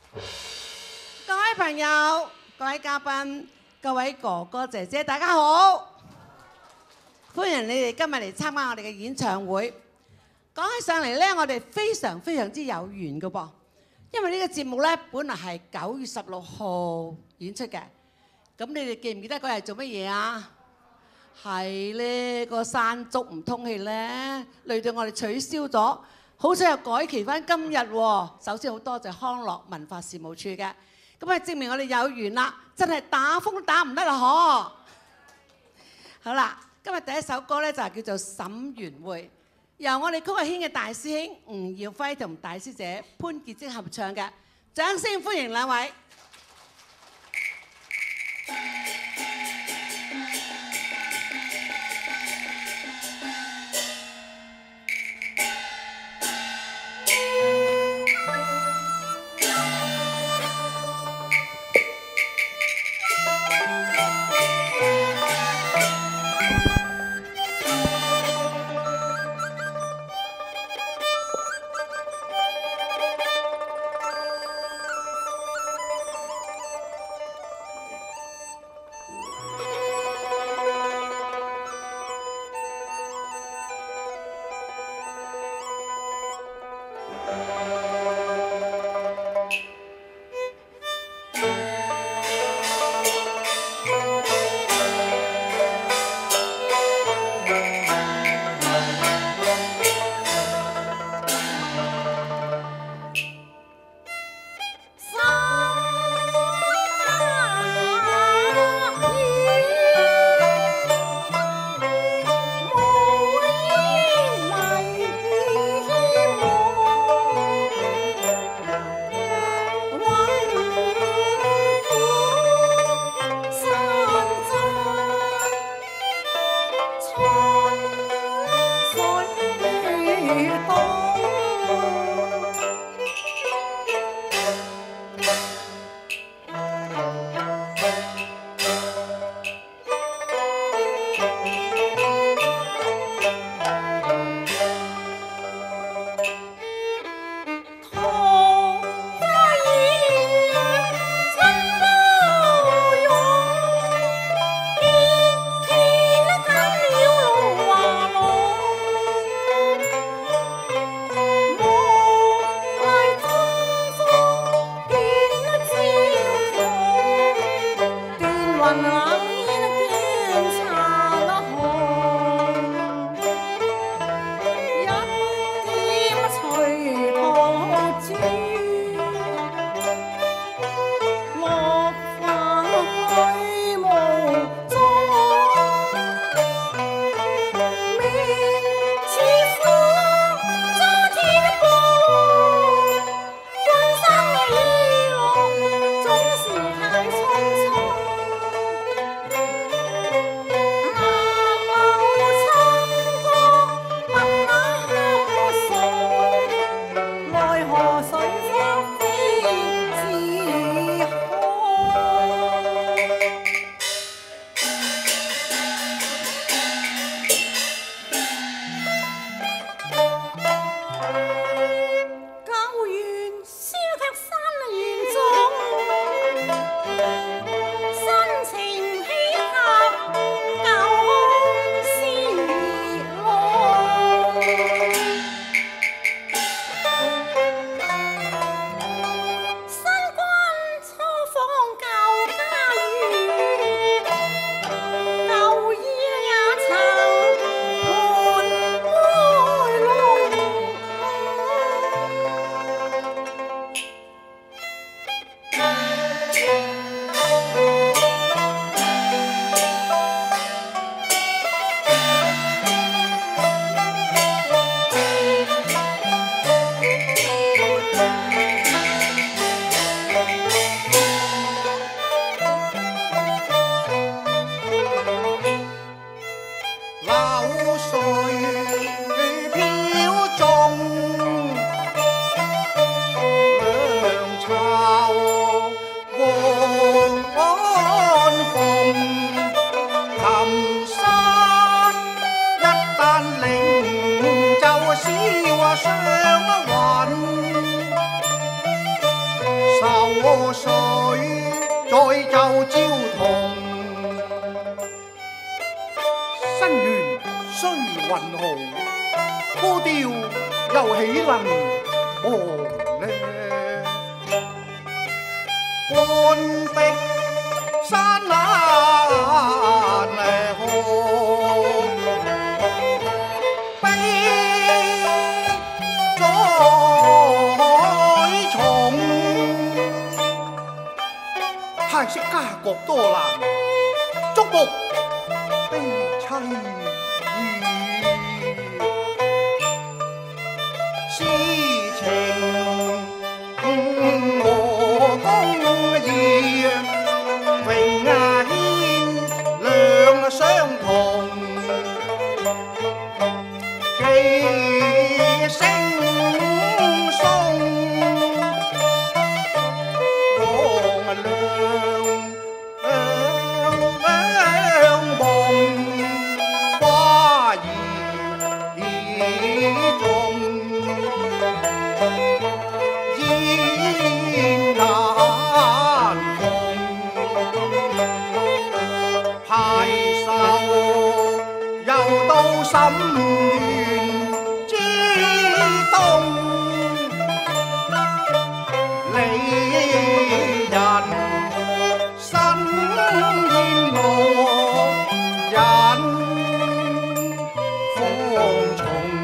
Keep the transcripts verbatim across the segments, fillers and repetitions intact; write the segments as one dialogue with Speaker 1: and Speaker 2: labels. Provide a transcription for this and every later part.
Speaker 1: 各位朋友、各位嘉賓、各位哥哥姐姐，大家好！歡迎你哋今日嚟參加我哋嘅演唱會。講起上嚟咧，我哋非常非常之有緣嘅噃，因為呢個節目咧，本來係九月十六號演出嘅。咁你哋記唔記得嗰日做乜嘢啊？係咧，個山竹唔通氣咧，累到我哋取消咗。好彩又改期翻今日喎。首先好多謝康樂文化事務處嘅，咁啊證明我哋有緣啦，真係打風都打唔得啦嗬！好啦，今日第一首歌咧就係叫做《沈園會》，由我哋曲藝軒嘅大師兄吳耀輝同大師姐潘潔貞合唱嘅，掌聲歡迎兩位。
Speaker 2: 水再就焦桐，新園雖雲豪，高調又豈能忘呢？半壁山難河，悲在重。泰式家國多難，竹木悲凄意。詩情和公義，榮軒兩相同。記聲松，黃粱夢，花兒重。煙難紅，排壽又到沈園之東，離人新燕我引芳重。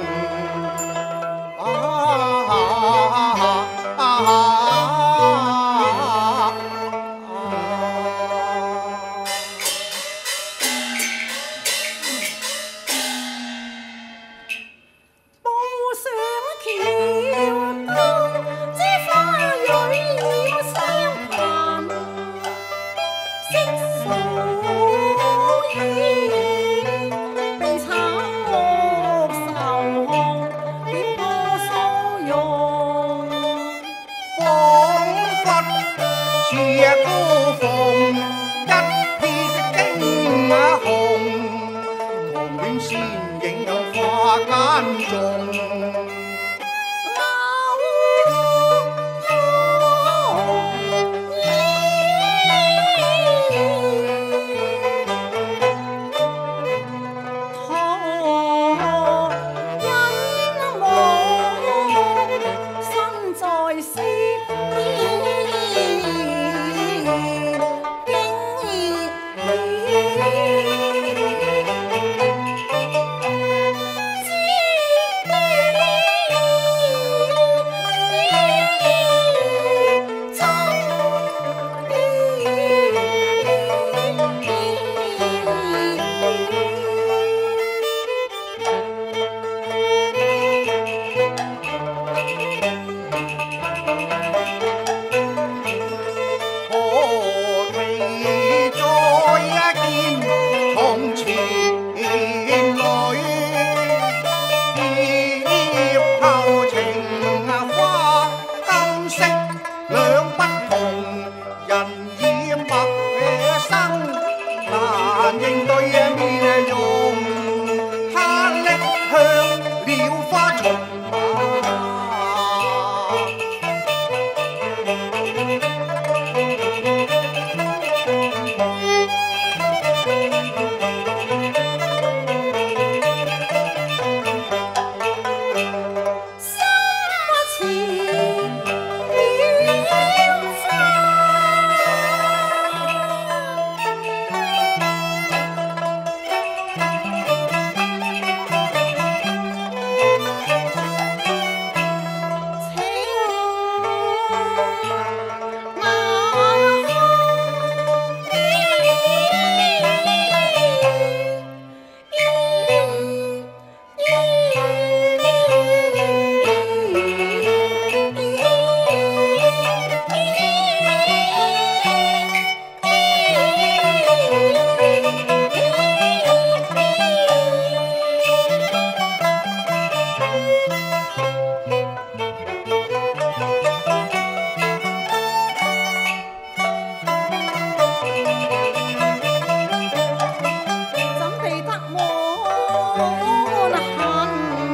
Speaker 2: 夜孤鳳一片驚鴻，桃園仙影花間中。應對面容，他拎向了花叢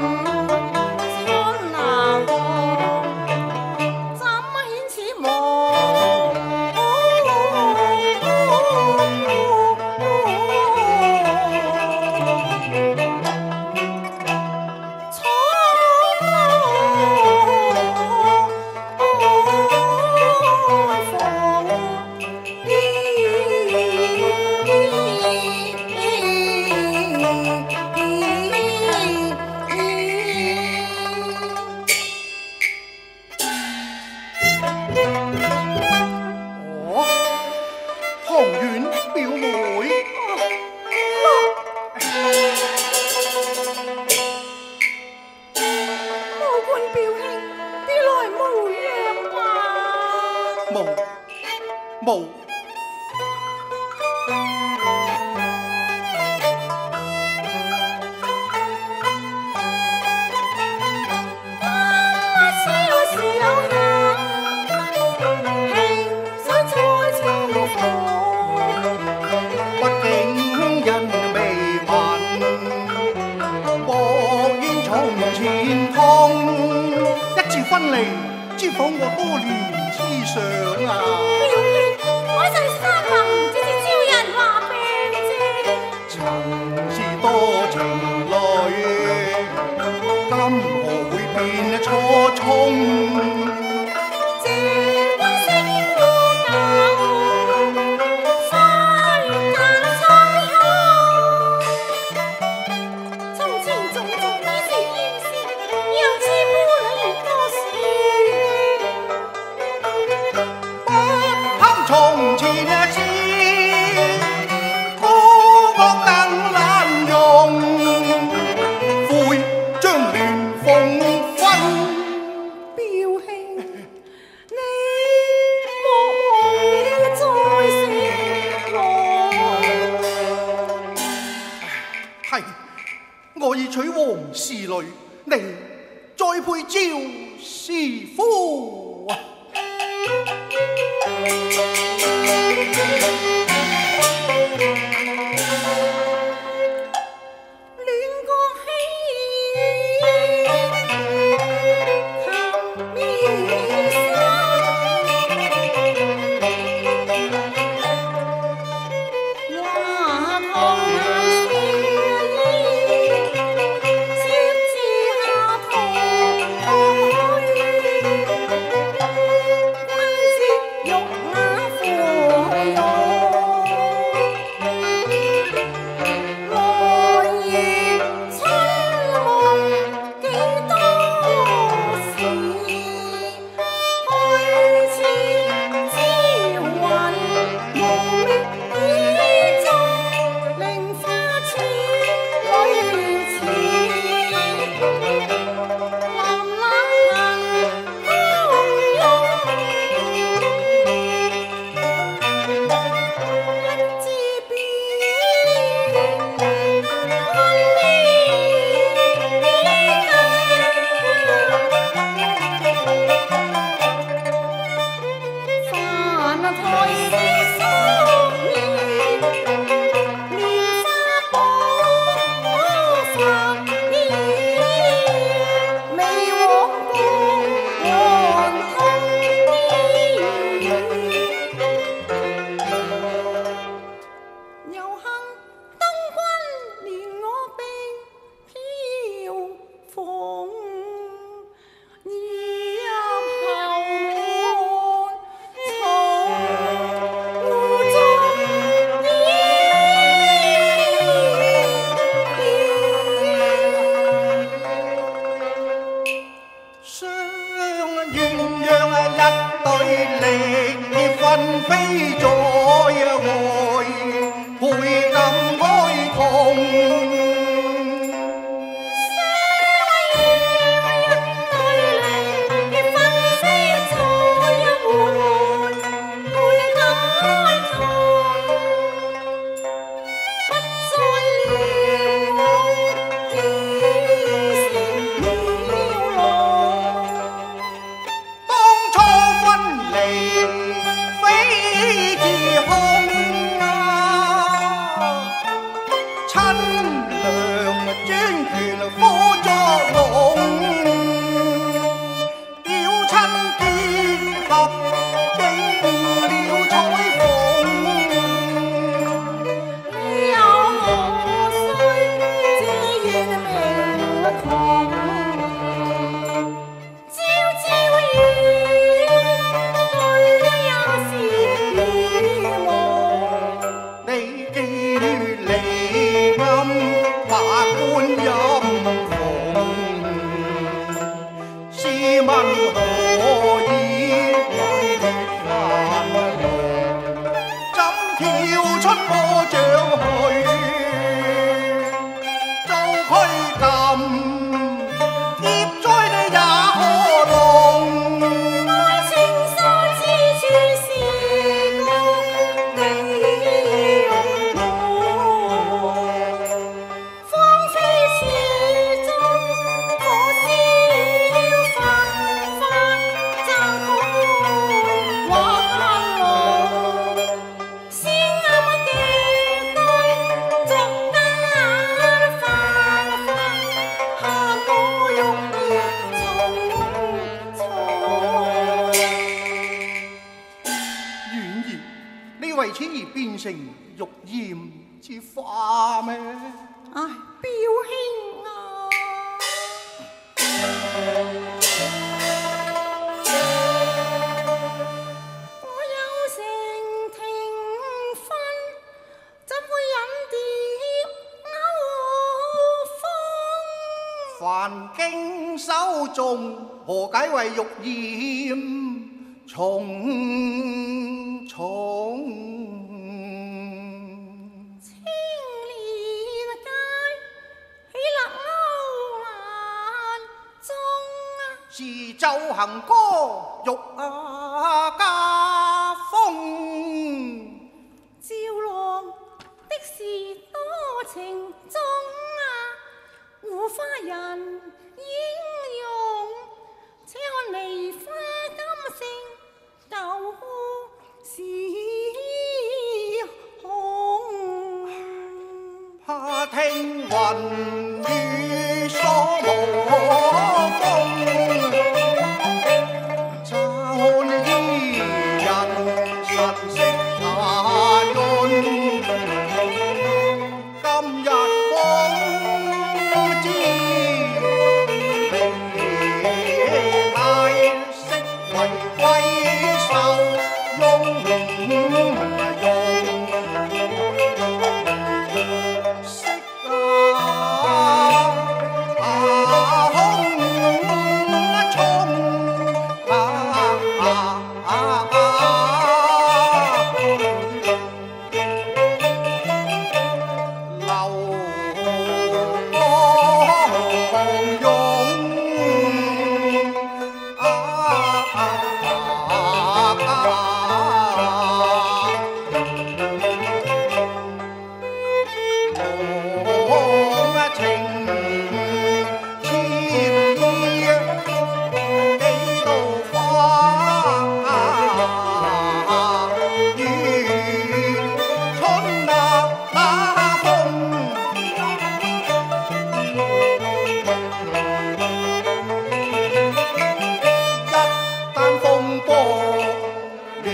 Speaker 2: 怎顯似無哦，唐苑表妹。
Speaker 3: 武官表兄，你來無恙吧？
Speaker 2: 無無。分離，知否我多年思想啊！
Speaker 3: 表兄，我在山林只是招人話病啫。
Speaker 2: 曾是多情侶，今何會變初衷？從前嘅事，孤惡更難容，悔將亂鳳分。
Speaker 3: 表兄，你莫忘再惜我。
Speaker 2: 係，我已娶王氏女，你再配趙師夫啊！ 問何以為為此而變成玉鹽之花咩？
Speaker 3: 唉，表兄啊！我有成庭婚，怎會引蝶勾風？
Speaker 2: 凡經手中，何解為玉鹽重重？
Speaker 3: 青蓮街喜勒勾欄中啊！
Speaker 2: 是奏行歌玉啊家風，
Speaker 3: 趙郎的是多情中啊！護花人英勇，且看梨花金星舊是紅。
Speaker 2: 怕聽雲雨疏無風，讚伊人神色下潤。今日方知未乃昔為閨秀雍容。了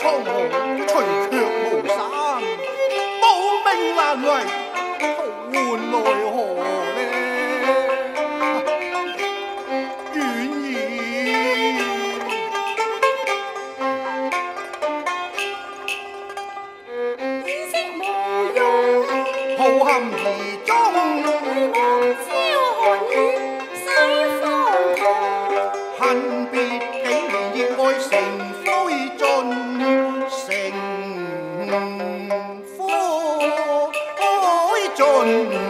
Speaker 2: 蒼穹除卻無散，無名難為，換來何呢？遠矣，
Speaker 3: 意識無用，
Speaker 2: 好含而終，
Speaker 3: 望朝寒雨洗荒唐。
Speaker 2: 恨別幾年熱愛成灰燼，成灰燼。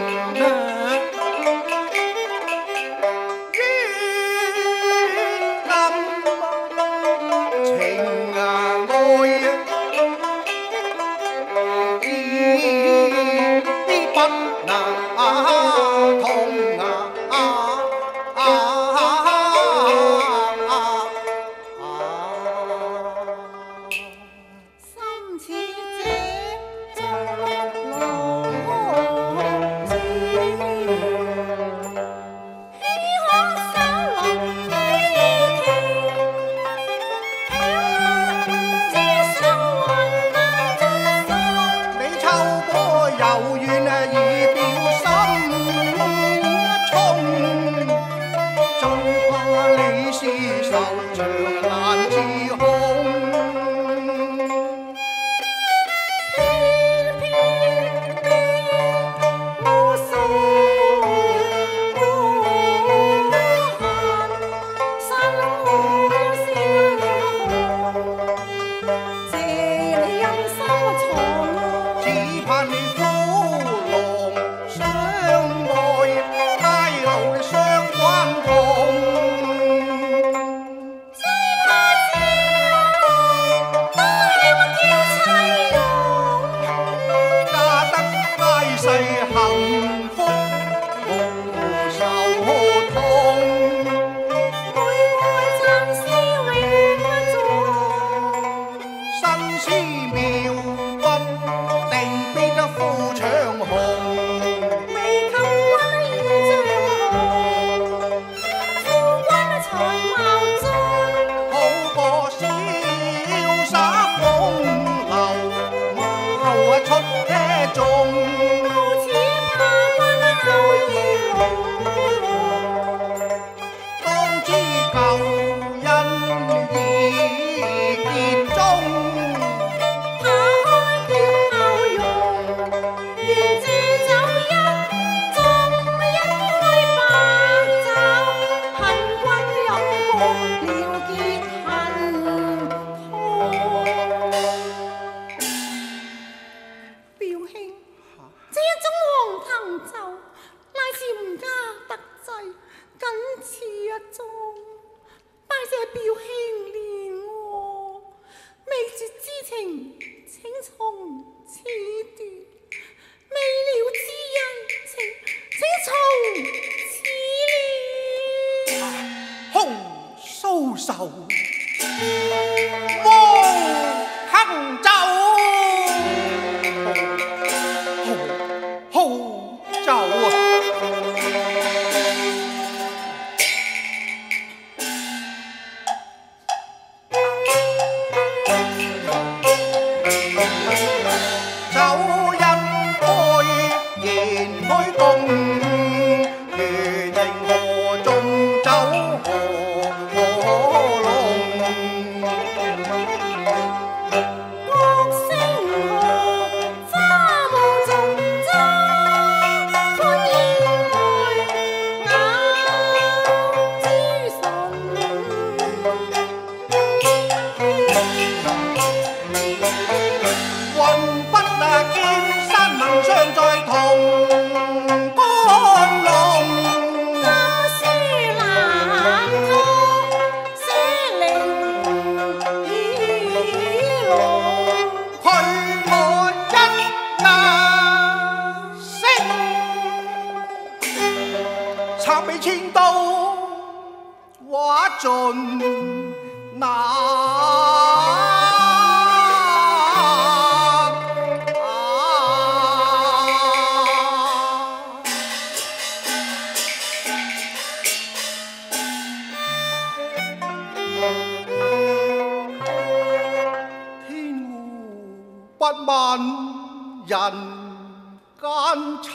Speaker 2: 問人間慘，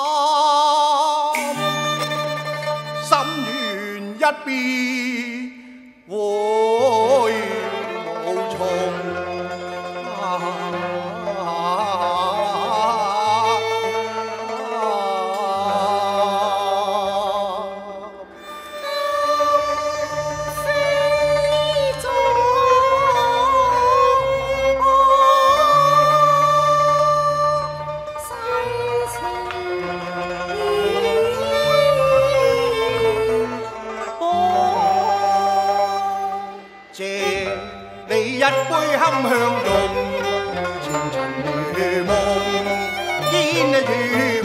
Speaker 2: 心願一別會無從。一杯堪香濃，前塵如夢，煙如夢，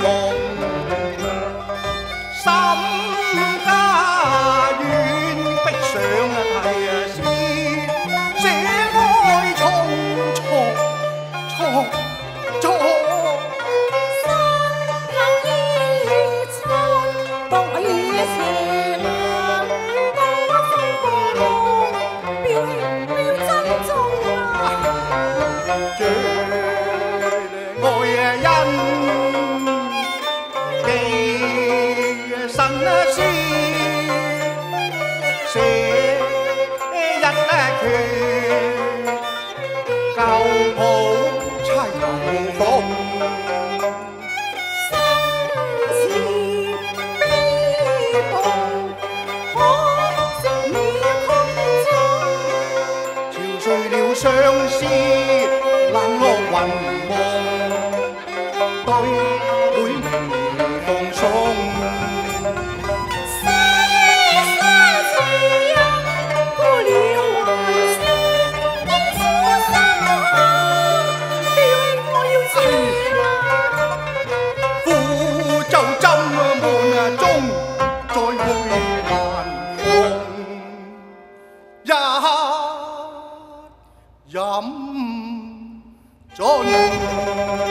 Speaker 2: 心家園逼上提絲，寫愛匆匆匆匆。
Speaker 3: 山有依春，當我與斜陽，當我風波浪，標興標真蹤啊！
Speaker 2: 最愛人記神思，寫一闕舊譜凄風。相思冷落雲夢，對會微放鬆。
Speaker 3: 西山斜陽顧了還是應付心下，標興我要謝啦。
Speaker 2: 苦就斟滿盅，再會難逢一飲盡。